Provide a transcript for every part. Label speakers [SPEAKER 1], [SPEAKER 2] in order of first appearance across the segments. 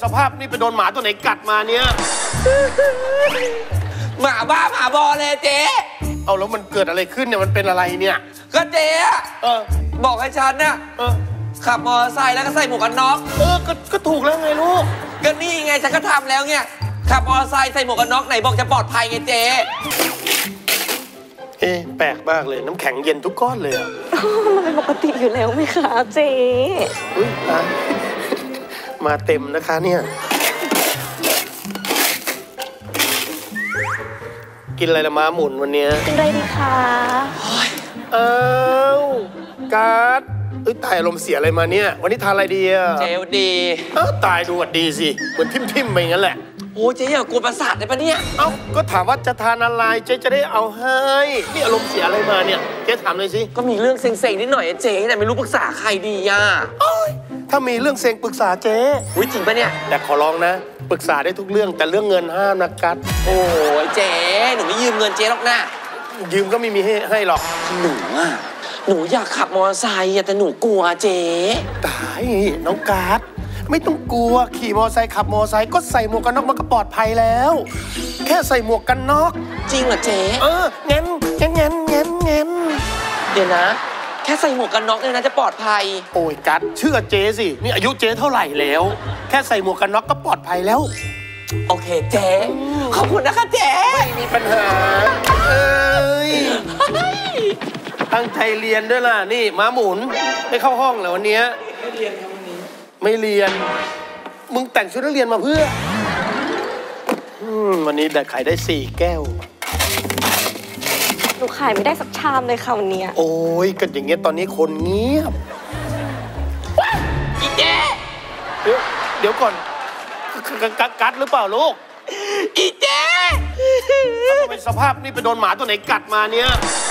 [SPEAKER 1] สภาพนี่ไปโดนหมาตัวไหนกัดมาเนี่ย
[SPEAKER 2] หมาบ้าหมาบอเลยเจ๊
[SPEAKER 1] เอาแล้วมันเกิดอะไรขึ้นเนี่ยมันเป็นอะไรเนี่ย
[SPEAKER 2] ก็เจ๊บอกให้ฉันน่ะขับมอเตอร์ไซค์แล้วก็ใส่หมวกกันน็อก
[SPEAKER 1] ก็ถูกแล้วไงลูก
[SPEAKER 2] ก็นี่ไงฉันก็ทำแล้วเนี่ยขับมอเตอร์ไซค์ใส่หมวกกันน็อกไหนบอกจะปลอดภัยไงเจ๊
[SPEAKER 1] แปลกมากเลยน้ำแข็งเย็นทุกก้อนเลยอ่ะ
[SPEAKER 3] มันเป็นปกติอยู่แล้วไหมคะเจ๊
[SPEAKER 1] มาเต็มนะคะเนี่ยกินอะไรละม้าหมุนวันนี้
[SPEAKER 3] กินอะไรดีคะ
[SPEAKER 1] การ์ดตายอารมณ์เสียอะไรมาเนี่ยวันนี้ทานอะไรดีอ่ะ
[SPEAKER 2] เจลดี
[SPEAKER 1] ตายดูดีสิเหมือนทิ่มไปงั้นแหละ
[SPEAKER 2] โอ้เจ๊อย่ากลัวประสาทได้ปะเนี่ย
[SPEAKER 1] ก็ถามว่าจะทานอะไรเจ๊จะได้เอาให้นี่อารมณ์เสียอะไรมาเนี่ยเจ๊ถามเลยสิ
[SPEAKER 2] ก็มีเรื่องเซ็งๆนิดหน่อยเจ๊แต่ไม่รู้ปรึกษาใครดีอ่ะ
[SPEAKER 1] ถ้ามีเรื่องเซ็งปรึกษาเจ๊
[SPEAKER 2] จริงปะเนี่ย
[SPEAKER 1] แต่ขอร้องนะปรึกษาได้ทุกเรื่องแต่เรื่องเงินห้ามนะกัด
[SPEAKER 2] โอ้ยเจ๊หนูไม่ยืมเงินเจ๊หรอกนะ
[SPEAKER 1] ยืมก็ไม่มีให้หรอก
[SPEAKER 2] หนูอยากขับมอเตอร์ไซค์แต่หนูกลัวเจ๊
[SPEAKER 1] ตายน้องกัดไม่ต้องกลัวขี่มอเตอร์ไซค์ขับมอเตอร์ไซค์ก็ใส่หมวกกันน็อกมันก็ปลอดภัยแล้วแค่ใส่หมวกกันน็อก
[SPEAKER 2] จริงเหรอเจ๊
[SPEAKER 1] งั้น
[SPEAKER 2] เดี๋ยวนะแค่ใส่หมวกกันน็อกเนี่ยนะจะปลอดภัย
[SPEAKER 1] โอ้ยกัดเชื่อเจ๊สินี่อายุเจ๊เท่าไหร่แล้วแค่ใส่หมวกกันน็อกก็ปลอดภัยแล้ว
[SPEAKER 2] โอเคเจ๊ขอบคุณนะคะเจ๊
[SPEAKER 1] ไม่มีปัญหาตั้งใจเรียนด้วยล่ะนี่ม้าหมุนไม่เข้าห้องเหรอวันนี้
[SPEAKER 2] ไม่เรียนครับวันนี้
[SPEAKER 1] ไม่เรียนมึงแต่งชุดนักเรียนมาเพื่อวันนี้ได้ขายได้4 แก้ว
[SPEAKER 3] หนูขายไม่ได้สักชามเลยค่ะวันนี้
[SPEAKER 1] โอ้ยกันอย่างเงี้ยตอนนี้คนเงียบ
[SPEAKER 2] อีเจ๊
[SPEAKER 1] เดี๋ยวก่อนกัดหรือเปล่าลูก
[SPEAKER 2] อีเจ๊
[SPEAKER 1] ทำไมสภาพนี่ไปโดนหมาตัวไหนกัดมาเนี่ย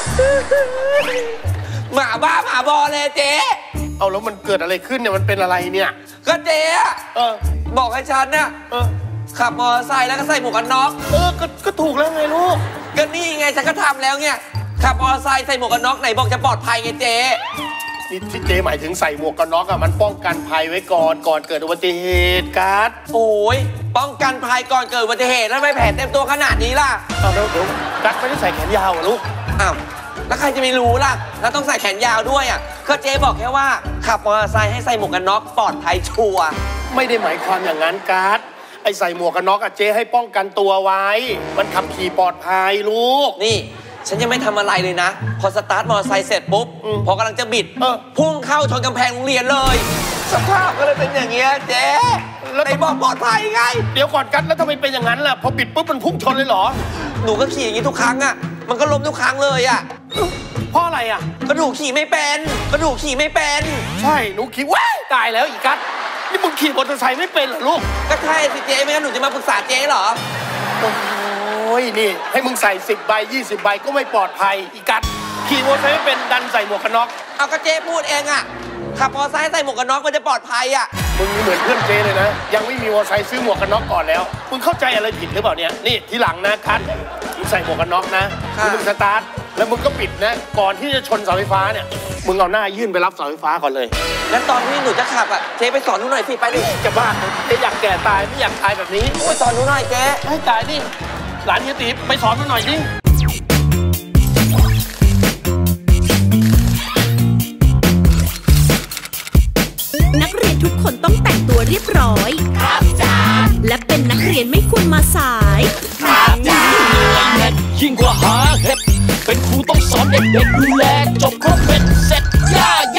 [SPEAKER 2] หมาบ้าหมาบอเลยเจ๊
[SPEAKER 1] เอาแล้วมันเกิดอะไรขึ้นเนี่ยมันเป็นอะไรเนี่ย
[SPEAKER 2] ก็เจ๊บอกให้ฉันน่ะขับมอเตอร์ไซค์แล้วก็ใส่หมวกกันน็อก
[SPEAKER 1] ก็ถูกแล้วไงลูก
[SPEAKER 2] ก็นี่ไงฉันก็ทำแล้วเนี่ยขับมอเตอร์ไซค์ใส่หมวกกันน็อกไหนบอกจะปลอดภัยไงเจ๊
[SPEAKER 1] นี่ที่เจ๊หมายถึงใส่หมวกกันน็อกอะมันป้องกันภัยไว้ก่อนเกิดอุบัติเหตุกัด
[SPEAKER 2] โอ้ยป้องกันภัยก่อนเกิดอุบัติเหตุแล้วทำไมแผลเต็มตัวขนาดนี้ล่ะ
[SPEAKER 1] เดี๋ยวกัดไม่ได้ใส่แขนยาวอะลูก
[SPEAKER 2] แล้วใครจะไม่รู้ล่ะแล้วต้องใส่แขนยาวด้วยอ่ะก็เจ๊บอกแค่ว่าขับมอเตอร์ไซค์ให้ใส่หมวกกันน็อกปลอดภัยชัวร์
[SPEAKER 1] ไม่ได้หมายความอย่างนั้นกัดไอ้ใส่หมวกกันน็อกอะเจ๊ให้ป้องกันตัวไว้มันขับขี่ปลอดภัยลูก
[SPEAKER 2] นี่ฉันยังไม่ทำอะไรเลยนะพอสตาร์ทมอเตอร์ไซค์เสร็จปุ๊บพอกำลังจะบิดพุ่งเข้าชนกำแพงโรงเรียนเลยสภาพก็เลยเป็นอย่างเงี้ยเจ๊แล้วไอ้บอกปลอดภัยไง
[SPEAKER 1] เดี๋ยวก่อนกัดแล้วทำไมเป็นอย่างนั้นล่ะพอบิดปุ๊บมันพุ่งชนเลยเหรอ
[SPEAKER 2] หนูก็ขี่อย่างนี้ทุกครั้งอ่ะมันก็ล้มทุกครั้งเลยอ่ะ
[SPEAKER 1] เพราะอะไรอ่ะ
[SPEAKER 2] ก็หนูขี่ไม่เป็น
[SPEAKER 1] ใช่หนูขี่ว้ายตายแล้วอีกัดนี่มึงขี่มอเตอร์ไซค์ไม่เป็นเหรอลูก
[SPEAKER 2] ก็ใช่สิเจ๊ไม่งั้นหนูจะมาปรึกษาเจ๊เหรอ
[SPEAKER 1] โอ้ยนี่ให้มึงใส่10 ใบ 20 ใบก็ไม่ปลอดภัยอีกัดขี่มอเตอร์ไซค์ไม่เป็นดันใส่หมวกกันน็อก
[SPEAKER 2] เอาก็เจ๊พูดเองอ่ะขับมอเตอร์ไซค์ใส่หมวกกันน็อกมันจะปลอดภัยอ่ะ
[SPEAKER 1] มึงเหมือนเพื่อนเจ๊เลยนะยังไม่มีมอเตอร์ไซค์ซื้อหมวกกันน็อกก่อนแล้วมึงเข้าใจอะไรผิดหรือเปล่าเนี่ยนี่ทีหลังนะคัทมึงใส่หมวกกันน็อกนะมึงสตาร์ทแล้วมึงก็ปิดนะก่อนที่จะชนเสาไฟฟ้าเนี่ยมึงเอาหน้ายื่นไปรับเสาไฟฟ้าก่อนเลย
[SPEAKER 2] งั้นตอนที่หนูจะขับอ่ะเจ๊ไปสอนหนูหน่อยสิไปดิ
[SPEAKER 1] จะบ้าเจ๊อยากแก่ตายไม่อยากตายแบบนี้
[SPEAKER 2] สอนหนูหน่อยเจ๊
[SPEAKER 1] ให้ตายดิหลานเฮียตีไปสอนหนูหน่อยดิ
[SPEAKER 4] นักเรียนทุกคนต้องแต่งตัวเรียบร้อยครับจ้าและเป็นนักเรียนไม่ควรมาสายครับจ้า
[SPEAKER 5] ยิ่งกว่าหาเห็ดเป็นครูต้องสอนเด็กๆดูแลจบครบเป็นเสร็จ